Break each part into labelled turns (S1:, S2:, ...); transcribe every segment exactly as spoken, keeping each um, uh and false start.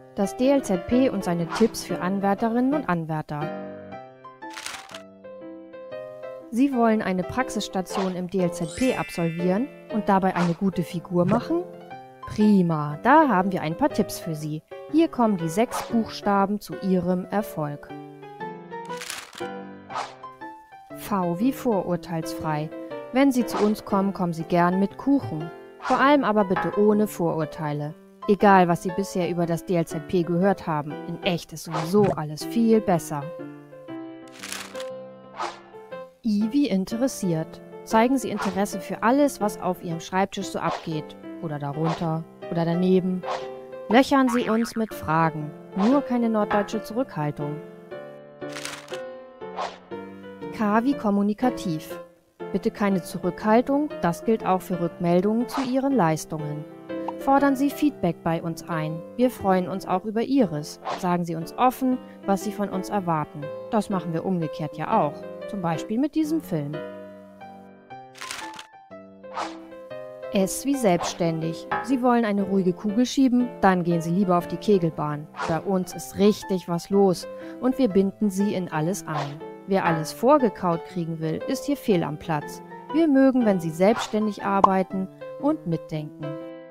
S1: Das D L Z P und seine Tipps für Anwärterinnen und Anwärter. Sie wollen eine Praxisstation im D L Z P absolvieren und dabei eine gute Figur machen? Prima, da haben wir ein paar Tipps für Sie. Hier kommen die sechs Buchstaben zu Ihrem Erfolg. V wie vorurteilsfrei. Wenn Sie zu uns kommen, kommen Sie gern mit Kuchen. Vor allem aber bitte ohne Vorurteile. Egal, was Sie bisher über das D L Z P gehört haben, in echt ist sowieso alles viel besser. I wie interessiert. Zeigen Sie Interesse für alles, was auf Ihrem Schreibtisch so abgeht. Oder darunter. Oder daneben. Löchern Sie uns mit Fragen. Nur keine norddeutsche Zurückhaltung. K wie kommunikativ. Bitte keine Zurückhaltung, das gilt auch für Rückmeldungen zu Ihren Leistungen. Fordern Sie Feedback bei uns ein. Wir freuen uns auch über Ihres. Sagen Sie uns offen, was Sie von uns erwarten. Das machen wir umgekehrt ja auch. Zum Beispiel mit diesem Film. S wie selbstständig. Sie wollen eine ruhige Kugel schieben? Dann gehen Sie lieber auf die Kegelbahn. Bei uns ist richtig was los und wir binden Sie in alles ein. Wer alles vorgekaut kriegen will, ist hier fehl am Platz. Wir mögen, wenn Sie selbstständig arbeiten und mitdenken.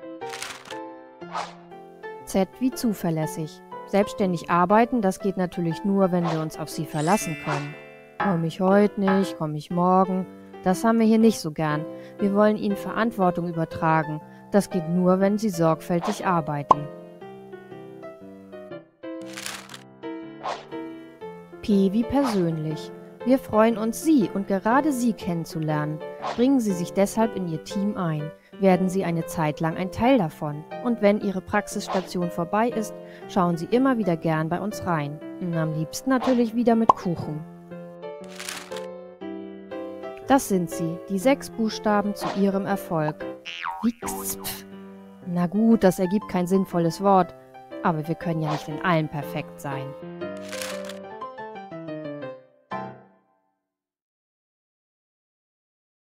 S1: Z wie zuverlässig. Selbstständig arbeiten, das geht natürlich nur, wenn wir uns auf Sie verlassen können. Komme ich heute nicht, komme ich morgen. Das haben wir hier nicht so gern. Wir wollen Ihnen Verantwortung übertragen. Das geht nur, wenn Sie sorgfältig arbeiten. P wie persönlich. Wir freuen uns, Sie und gerade Sie kennenzulernen. Bringen Sie sich deshalb in Ihr Team ein. Werden Sie eine Zeit lang ein Teil davon. Und wenn Ihre Praxisstation vorbei ist, schauen Sie immer wieder gern bei uns rein. Und am liebsten natürlich wieder mit Kuchen. Das sind sie, die sechs Buchstaben zu Ihrem Erfolg. Wixpf. Na gut, das ergibt kein sinnvolles Wort, aber wir können ja nicht in allem perfekt sein.